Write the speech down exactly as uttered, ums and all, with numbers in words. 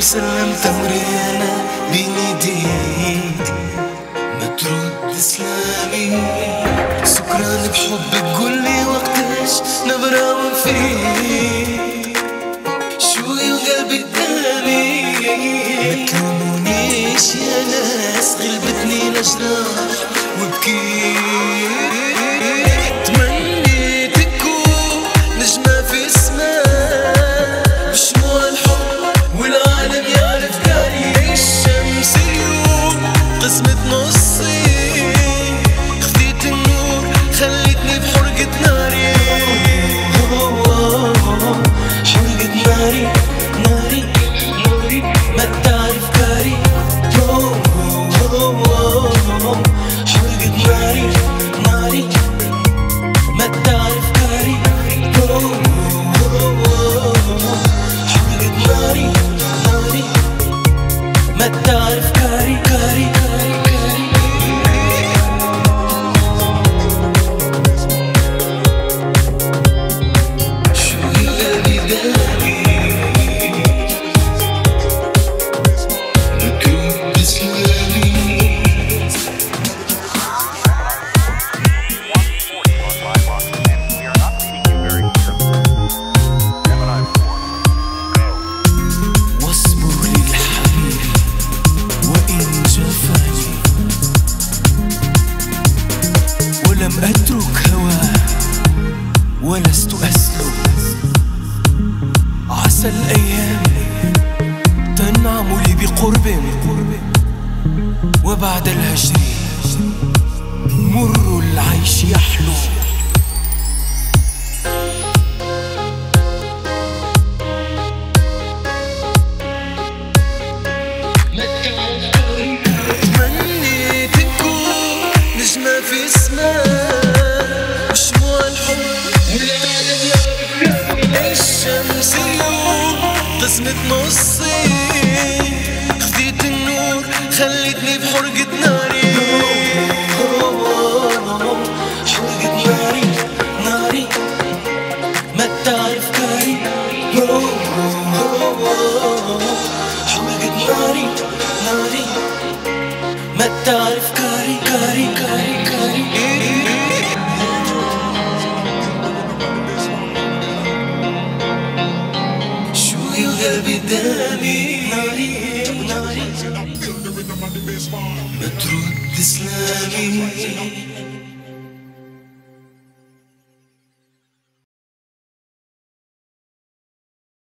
وسلمت امري انا بين ايديك ما ترد سلامي. سكران بحبك قولي وقتاش نبراوي فيك شوي وقلبي قدامي. ما تلومونيش يا ناس غلبتني الأجراح وبكيت. قسمت نصي خذيت النور خليتني بحرقة ناري. حرقة ناري ناري ناري ما تعرف كاري. حرقة ناري ناري ما تعرف كاري. حرقة ناري ناري ما تعرف كاري كاري. لم أترك هواه ولست أسلم. عسى الأيام تنعم لي بقرب وبعد الهجر مر العيش يحلو. تمنيت تكون نجمة في السماء وشموع الحب والعالم يعرف. الشمس اليوم قسمت نصي خذيت النور خليتني بحرقة ناري. حرقة ناري ناري ما تعرف كاري. حرقة ناري ناري ما تعرف كاري كاري كاري كاري. شوي وقلبي دامي ناري ناري ما ترد سلامي.